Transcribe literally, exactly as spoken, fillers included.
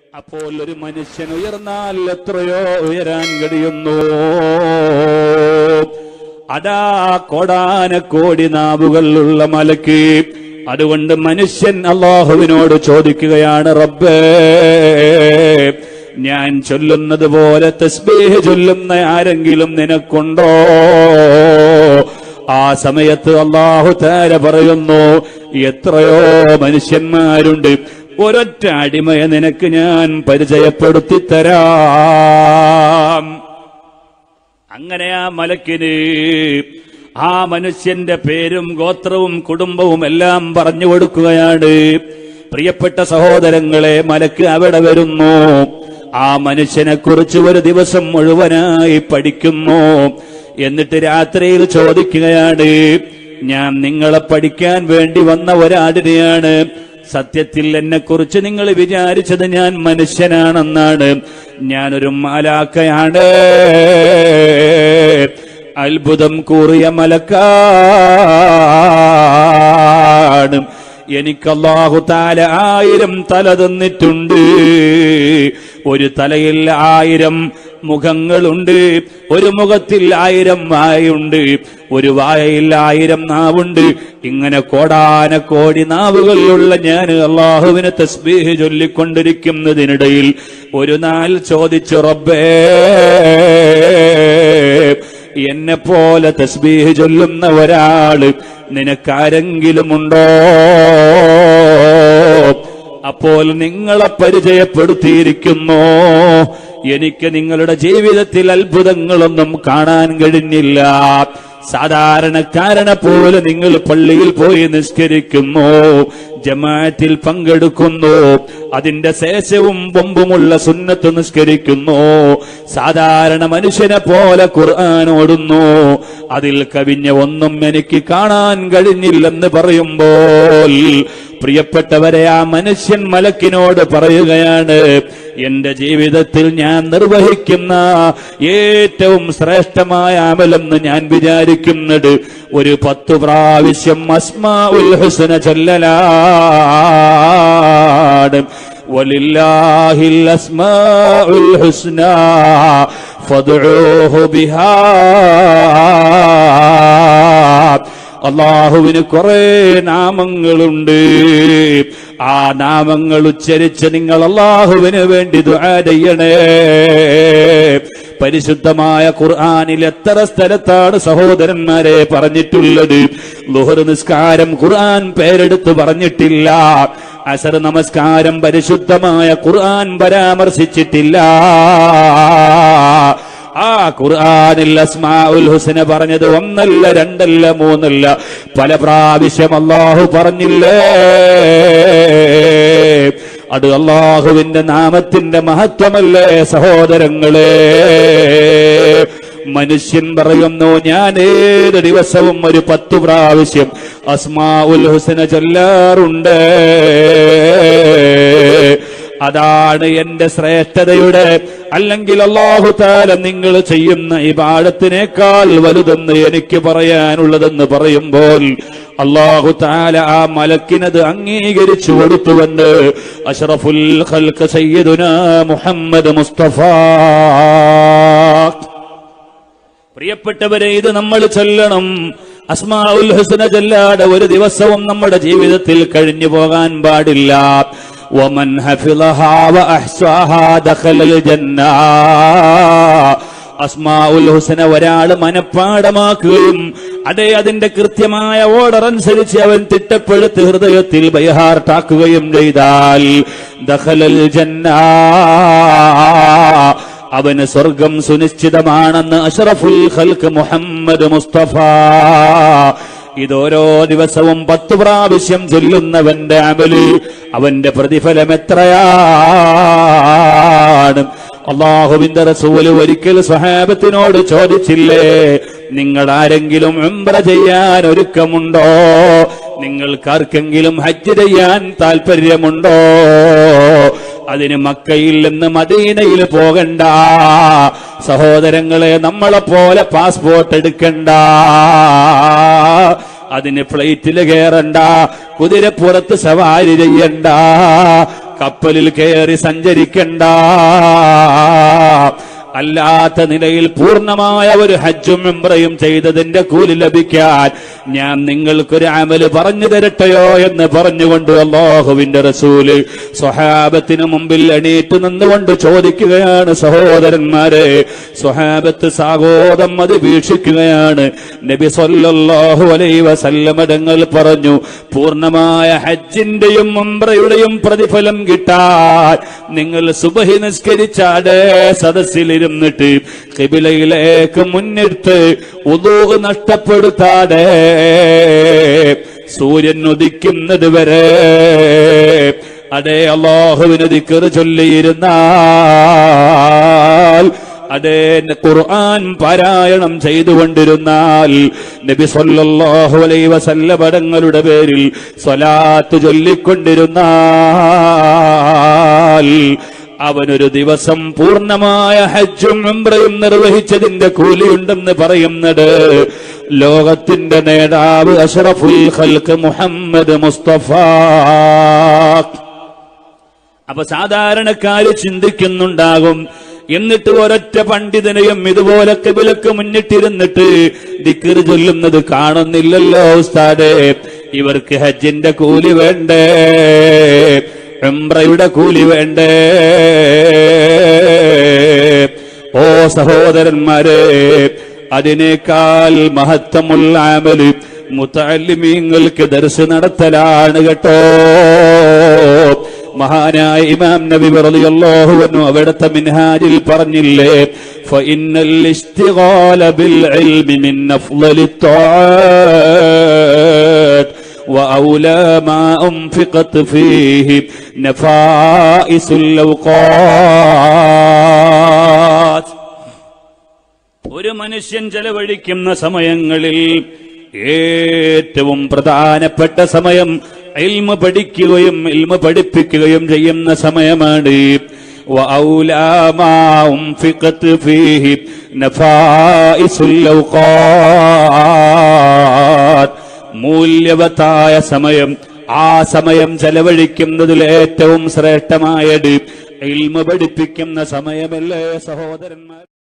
അപ്പോൾ ഒരു മനുഷ്യൻ ഉയർന്നാൽ എത്രയോ ഉയരാൻ കഴിയുന്നു. അതാ കോടാനക്കോടി നാവുകളുള്ള മലക്ക്. അതുകൊണ്ട് മനുഷ്യൻ അല്ലാഹുവിനോട് ചോദിക്കുകയാണ്, റബ്ബേ, ഞാൻ ചൊല്ലുന്നത് പോലെ തസ്ബീഹ് ചൊല്ലുന്ന ആരെങ്കിലും നിനക്കുണ്ടോ? ആ സമയത്ത് അല്ലാഹു തആല പറയുന്നു, എത്രയോ മനുഷ്യന്മാരുണ്ട്, ഒരൊറ്റ അടിമയെ നിനക്ക് ഞാൻ പരിചയപ്പെടുത്തി തരാം. അങ്ങനെ ആ മലക്കിന് ആ മനുഷ്യന്റെ പേരും ഗോത്രവും കുടുംബവും എല്ലാം പറഞ്ഞു കൊടുക്കുകയാണ്. പ്രിയപ്പെട്ട സഹോദരങ്ങളെ, മലക്ക് അവിടെ വരുന്നു. ആ മനുഷ്യനെ കുറിച്ച് ഒരു ദിവസം മുഴുവനായി പഠിക്കുന്നു. എന്നിട്ട് രാത്രിയിൽ ചോദിക്കുകയാണ്, ഞാൻ നിങ്ങളെ പഠിക്കാൻ വേണ്ടി വന്ന ഒരാടിനെയാണ്. സത്യത്തിൽ എന്നെ കുറിച്ച് നിങ്ങൾ വിചാരിച്ചത് ഞാൻ മനുഷ്യനാണെന്നാണ്. ഞാനൊരു മാലാക്കയാണ്, അത്ഭുതം കൂറിയ മലക്കാണ്. എനിക്ക് അല്ലാഹു തആല ആയിരം തല തന്നിട്ടുണ്ട്. ഒരു തലയിൽ ആയിരം മുഖങ്ങളുണ്ട്, ഒരു മുഖത്തിൽ ആയിരം വായുണ്ട്, ഒരു വായയിൽ ആയിരം നാവുണ്ട്. ഇങ്ങനെ കോടാനക്കോടി നാവുകളിലുള്ള ഞാൻ അല്ലാഹുവിനെ തസ്ബീഹ് ചൊല്ലിക്കൊണ്ടിരിക്കുന്നതിനിടയിൽ ഒരു നാൾ ചോദിച്ചു, റബ്ബേ, എന്നെ പോലെ തസ്ബീഹ് ചൊല്ലുന്ന ഒരാള് നിനക്കാരെങ്കിലുമുണ്ടോ? അപ്പോൾ നിങ്ങളെ പരിചയപ്പെടുത്തിയിരിക്കുന്നു. എനിക്ക് നിങ്ങളുടെ ജീവിതത്തിൽ അത്ഭുതങ്ങളൊന്നും കാണാൻ കഴിഞ്ഞില്ല. സാധാരണക്കാരനെ പോലെ നിങ്ങൾ പള്ളിയിൽ പോയി നിസ്കരിക്കുന്നു, ജമാഅത്തിൽ പങ്കെടുക്കുന്നു, അതിന്റെ ശേഷവും ബൊമ്പുമുള്ള സുന്നത്ത് നിസ്കരിക്കുന്നു, സാധാരണ മനുഷ്യനെ പോലെ ഖുർആൻ ഓടുന്നു. അതിൽ കവിഞ്ഞ ഒന്നും എനിക്ക് കാണാൻ കഴിഞ്ഞില്ലെന്ന് പറയുമ്പോൾ, പ്രിയപ്പെട്ടവരെ, ആ മനുഷ്യൻ മലക്കിനോട് പറയുകയാണ്, എന്റെ ജീവിതത്തിൽ ഞാൻ നിർവഹിക്കുന്ന ഏറ്റവും ശ്രേഷ്ഠമായ അമലെന്ന് ഞാൻ വിചാരിക്കുന്നത് ഒരു പത്തു പ്രാവശ്യം അസ്മാഉൽ ഹുസ്ന ചൊല്ലലാണ്. വലില്ലാഹിൽ അസ്മാഉൽ ഹുസ്ന ഫദ്ഉഹു ബിഹാ. അല്ലാഹുവിന് കുറെ നാമങ്ങളുണ്ട്. ആ നാമങ്ങൾ ഉച്ചരിച്ച് നിങ്ങൾ അല്ലാഹുവിന് വേണ്ടി ദുആ ചെയ്യണേ. പരിശുദ്ധമായ ഖുർആനിൽ എത്ര സ്ഥലത്താണ് സഹോദരന്മാരെ പറഞ്ഞിട്ടുള്ളത്? ളുഹർ നിസ്കാരം ഖുർആൻ പേരെടുത്ത് പറഞ്ഞിട്ടില്ല. അസർ നമസ്കാരം പരിശുദ്ധമായ ഖുർആൻ പരാമർശിച്ചിട്ടില്ല. ആ ഖുർആനിൽ അസ്മാഉൽ ഹുസ്ന പറഞ്ഞത് ഒന്നല്ല, രണ്ടല്ല, മൂന്നല്ല, പല പ്രാവശ്യം അല്ലാഹു പറഞ്ഞില്ലേ? അത് അല്ലാഹുവിന്റെ നാമത്തിന്റെ മഹത്വമല്ലേ സഹോദരങ്ങളെ? മനുഷ്യൻ പറയുന്നു, ഞാൻ ഏത് ദിവസവും ഒരു പത്തു പ്രാവശ്യം അസ്മാഉൽ ഹുസ്ന ചൊല്ലാറുണ്ട്. അതാണ് എന്റെ ശ്രേഷ്ഠതയുടെ, അല്ലെങ്കിൽ അല്ലാഹു തആല നിങ്ങൾ ചെയ്യുന്ന ഇബാദത്തിനേക്കാൾ വലുതെന്ന് എനിക്ക് പറയാനുള്ളതെന്ന് പറയുമ്പോൾ അല്ലാഹു തആല ആ മലക്കിനത് അംഗീകരിച്ചു കൊടുത്തുവെന്ന് അഷ്റഫുൽ ഖൽഖ് സയ്യിദുനാ മുഹമ്മദ് മുസ്തഫ. പ്രിയപ്പെട്ടവരെ, ഇത് നമ്മൾ ചൊല്ലണം. അസ്മാഉൽ ഹുസ്ന ചൊല്ലാതെ ഒരു ദിവസവും നമ്മുടെ ജീവിതത്തിൽ കഴിഞ്ഞു പോകാൻ പാടില്ല. ومن حفظها وأحصاها دخل الجنة. അസ്മാഉൽ ഹുസ്ന ഒരാൾ മനഃപ്പാഠമാക്കുകയും അതേ അതിന്റെ കൃത്യമായ ഓർഡർ അനുസരിച്ച് അവൻ തിട്ടപ്പെടുത്തി ഹൃദയത്തിൽ ബൈഹാർട്ടാക്കുകയും ചെയ്താൽ ദഖലൽ ജന്ന, അവന് സ്വർഗം സുനിശ്ചിതമാണെന്ന് അഷ്റഫുൽ ഖൽഖ് മുഹമ്മദ് മുസ്തഫ. ഇതോരോ ദിവസവും പത്തു പ്രാവശ്യം ചൊല്ലുന്നവന്റെ അമല്, അവന്റെ പ്രതിഫലം എത്രയാണ്? അല്ലാഹുവിന്റെ റസൂല് ഒരിക്കൽ സ്വഹാബത്തിനോട് ചോദിച്ചില്ലേ, നിങ്ങൾ ആരെങ്കിലും ഉംറ ചെയ്യാൻ ഒരുക്കമുണ്ടോ? നിങ്ങൾക്കാർക്കെങ്കിലും ഹജ്ജ് ചെയ്യാൻ താല്പര്യമുണ്ടോ? അതിന് മക്കയിൽ നിന്ന് മദീനയിൽ പോകണ്ട സഹോദരങ്ങളെ, നമ്മളെപ്പോലെ പാസ്പോർട്ട് എടുക്കണ്ട, അതിന് ഫ്ലൈറ്റിൽ കയറണ്ട, കുതിരപ്പുറത്ത് സവാരി ചെയ്യണ്ട, കപ്പലിൽ കയറി സഞ്ചരിക്കണ്ട. അല്ലാത്ത നിലയിൽ പൂർണ്ണമായ ഒരു ഹജ്ജും ഉംറയും ചെയ്തതിന്റെ കൂലി ലഭിക്കാൻ ഞാൻ നിങ്ങൾക്കൊരു അമല് പറഞ്ഞു തരട്ടെയോ എന്ന് പറഞ്ഞുകൊണ്ട് അല്ലാഹുവിന്റെ റസൂല് സ്വഹാബത്തിന് മുമ്പിൽ എണീറ്റ് നിന്നുകൊണ്ട് ചോദിക്കുകയാണ്. സഹോദരന്മാരെ, സ്വഹാബത്ത് സാഗോദം അത് വീക്ഷിക്കുകയാണ്. നബി സല്ലല്ലാഹു അലൈഹി വസല്ലം തങ്ങൾ പറഞ്ഞു, പൂർണ്ണമായ ഹജ്ജിന്റെയും ഉംറയുടെയും പ്രതിഫലം കിട്ടാൻ നിങ്ങൾ സുബ്ഹി നിസ്കരിച്ചാടേ സദസ്സിൽ ഇരുന്നിട്ട് ഖിബിലയിലേക്ക് മുന്നിട്ട് വുദൂ നഷ്ടപ്പെടുത്താതെ സൂര്യൻ ഉദിക്കുന്നത് വരെ അതേ അല്ലാഹുവിനെ ദിക്ർ ചൊല്ലിയിരുന്നാൽ, അതേ ഖുർആൻ പാരായണം ചെയ്തുകൊണ്ടിരുന്നാൽ, നബി സല്ലല്ലാഹു അലൈഹി വസല്ലം തങ്ങളുടെ പേരിൽ സ്വലാത്ത് ചൊല്ലിക്കൊണ്ടിരുന്നാൽ അവനൊരു ദിവസം പൂർണ്ണമായ ഹജ്ജും ഉംറയും നിർവഹിച്ചതിന്റെ കൂലിയുണ്ടെന്ന് പറയുന്നത് ലോകത്തിന്റെ നേതാവ് അഷ്റഫുൽ ഖൽഖ് മുഹമ്മദ് മുസ്തഫ. അപ്പൊ സാധാരണക്കാര് ചിന്തിക്കുന്നുണ്ടാകും, എന്നിട്ട് ഒരൊറ്റ പണ്ഡിതനെയും ഇതുപോലെ ഖിബിലക്ക് മുന്നിട്ടിരുന്നിട്ട് ദിക്ർ ചൊല്ലുന്നത് കാണുന്നില്ലല്ലോ ഉസ്താദേ, ഇവർക്ക് ഹജ്ജിന്റെ കൂലി വേണ്ടേ, ഉംറയുടെ കൂലി വേണ്ടേ? ഓ സഹോദരന്മാരെ, അതിനേക്കാൾ മഹത്വമുള്ള അമല് മുതഅല്ലിമീങ്ങൾക്ക് ദർസ് നടത്തലാണ് കേട്ടോ. മഹാനായ ഇമാം നബി റളിയല്ലാഹു അൻഹു അവിടുത്തെ മിൻഹാജിൽ പറഞ്ഞില്ലേ, ഫഇന്നൽ ഇസ്തിഗാല ബിൽ ഇൽമി മിൻ അഫ്ളലിത് ത്വാഅത്ത് وأولى ما أنفقت فيه نفائس الأوقات. ഒരു മനുഷ്യൻ ചെലവഴിക്കുന്ന സമയങ്ങളിൽ ഏറ്റവും പ്രധാനപ്പെട്ട സമയം ഇൽമ് പഠിക്കുകയും ഇൽമ് പഠിപ്പിക്കുകയും ചെയ്യുന്ന സമയമാണ്. وأولى ما أنفقت فيه نفائس الأوقات. മൂല്യവത്തായ സമയം, ആ സമയം ചെലവഴിക്കുന്നതിൽ ഏറ്റവും ശ്രേഷ്ഠമായത് ഇൽമ പഠിപ്പിക്കുന്ന സമയമല്ലേ സഹോദരന്മാർ?